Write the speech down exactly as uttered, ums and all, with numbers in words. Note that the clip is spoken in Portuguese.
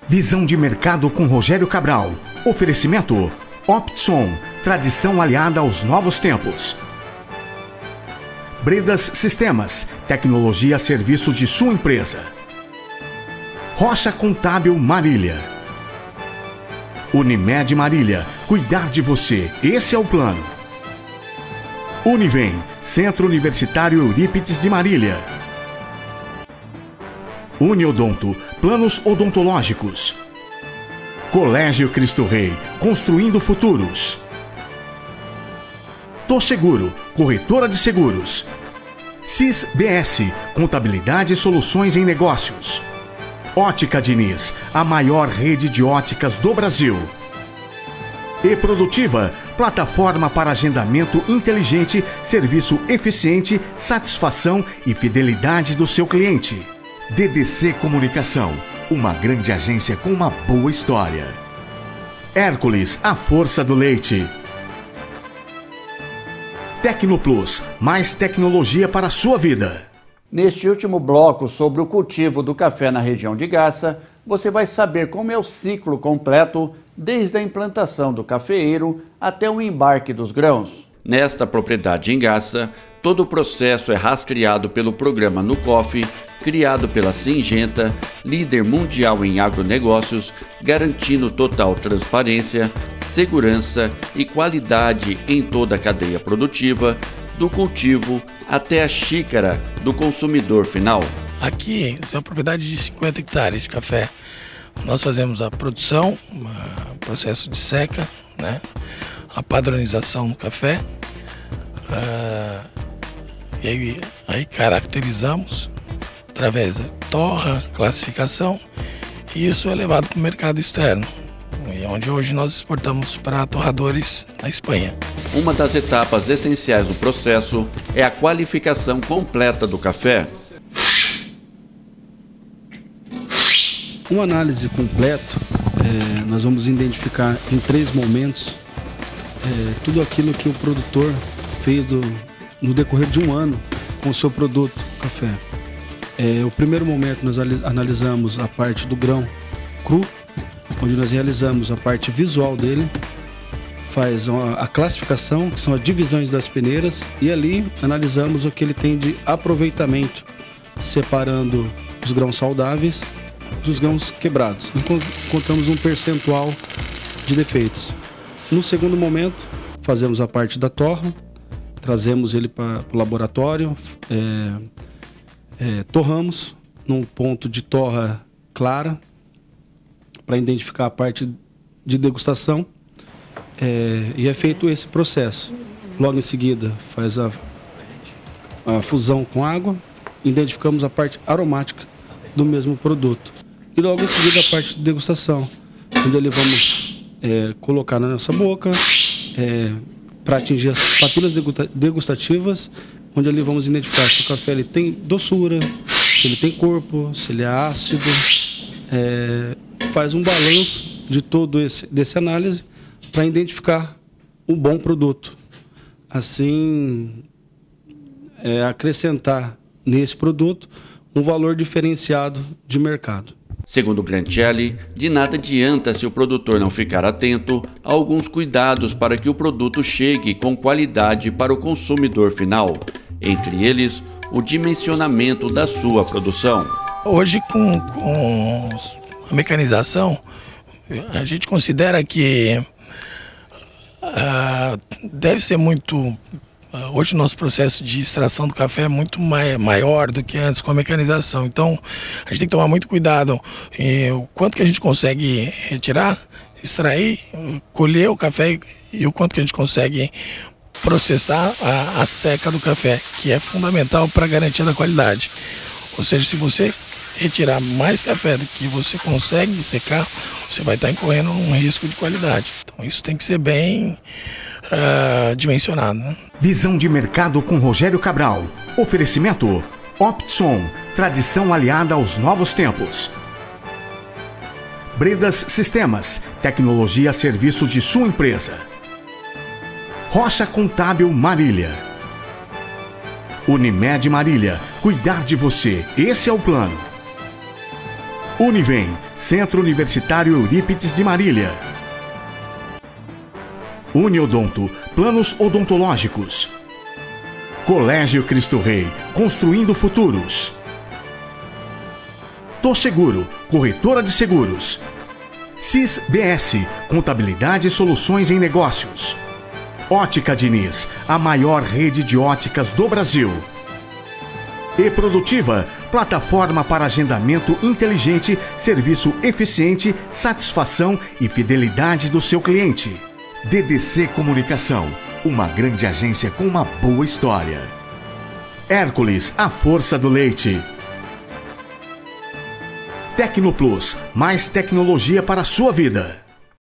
Visão de mercado com Rogério Cabral. Oferecimento Optson, tradição aliada aos novos tempos. Bredas Sistemas, tecnologia a serviço de sua empresa. Rocha Contábil Marília. Unimed Marília, cuidar de você, esse é o plano. Univem, Centro Universitário Eurípides de Marília. Uniodonto, planos odontológicos. Colégio Cristo Rei, construindo futuros. Tô Seguro, corretora de seguros. C I S B S, contabilidade e soluções em negócios. Ótica Diniz, a maior rede de óticas do Brasil. E Produtiva, plataforma para agendamento inteligente, serviço eficiente, satisfação e fidelidade do seu cliente. D D C Comunicação, uma grande agência com uma boa história. Hércules, a força do leite. Tecnoplus, mais tecnologia para a sua vida. Neste último bloco sobre o cultivo do café na região de Gaça, você vai saber como é o ciclo completo, desde a implantação do cafeeiro até o embarque dos grãos. Nesta propriedade em Gaça, todo o processo é rastreado pelo programa Nucoff, criado pela Syngenta, líder mundial em agronegócios, garantindo total transparência, segurança e qualidade em toda a cadeia produtiva, do cultivo até a xícara do consumidor final. Aqui, essa é uma propriedade de cinquenta hectares de café. Nós fazemos a produção, o processo de seca, né? A padronização do café, uh, e aí, aí caracterizamos através da torra, classificação, e isso é levado para o mercado externo, onde hoje nós exportamos para torradores na Espanha. Uma das etapas essenciais do processo é a qualificação completa do café. Uma análise completa, é, nós vamos identificar em três momentos é, tudo aquilo que o produtor fez do, no decorrer de um ano com o seu produto, café. É, o primeiro momento nós analisamos a parte do grão cru, onde nós realizamos a parte visual dele, faz a classificação, que são as divisões das peneiras, e ali analisamos o que ele tem de aproveitamento, separando os grãos saudáveis dos grãos quebrados. Encontramos um percentual de defeitos. No segundo momento, fazemos a parte da torra, trazemos ele para o laboratório, é, é, torramos num ponto de torra clara, para identificar a parte de degustação, é, e é feito esse processo. Logo em seguida, faz a, a fusão com água, identificamos a parte aromática do mesmo produto. E logo em seguida a parte de degustação, onde ali vamos é, colocar na nossa boca, é, para atingir as papilas degustativas, onde ali vamos identificar se o café ele tem doçura, se ele tem corpo, se ele é ácido, é, faz um balanço de todo esse desse análise para identificar um bom produto. Assim, é, acrescentar nesse produto um valor diferenciado de mercado. Segundo Grancelli, de nada adianta se o produtor não ficar atento a alguns cuidados para que o produto chegue com qualidade para o consumidor final, entre eles o dimensionamento da sua produção. Hoje, com, com a mecanização, a gente considera que uh, deve ser muito... Uh, hoje o nosso processo de extração do café é muito mai, maior do que antes com a mecanização. Então, a gente tem que tomar muito cuidado em o quanto que a gente consegue retirar, extrair, colher o café e o quanto que a gente consegue processar a, a seca do café, que é fundamental para a garantia da qualidade. Ou seja, se você retirar mais café do que você consegue secar, você vai estar incorrendo um risco de qualidade. Então isso tem que ser bem uh, dimensionado, né? Visão de mercado com Rogério Cabral. Oferecimento Optson, tradição aliada aos novos tempos. Bredas Sistemas, tecnologia a serviço de sua empresa. Rocha Contábil Marília. Unimed Marília, cuidar de você, esse é o plano. Univem, Centro Universitário Eurípides de Marília. Uniodonto, planos odontológicos. Colégio Cristo Rei, construindo futuros. Tô Seguro, corretora de seguros. C I S B S, contabilidade e soluções em negócios. Ótica Diniz, a maior rede de óticas do Brasil. E Produtiva, plataforma para agendamento inteligente, serviço eficiente, satisfação e fidelidade do seu cliente. D D C Comunicação, uma grande agência com uma boa história. Hércules, a força do leite. Tecnoplus, mais tecnologia para a sua vida.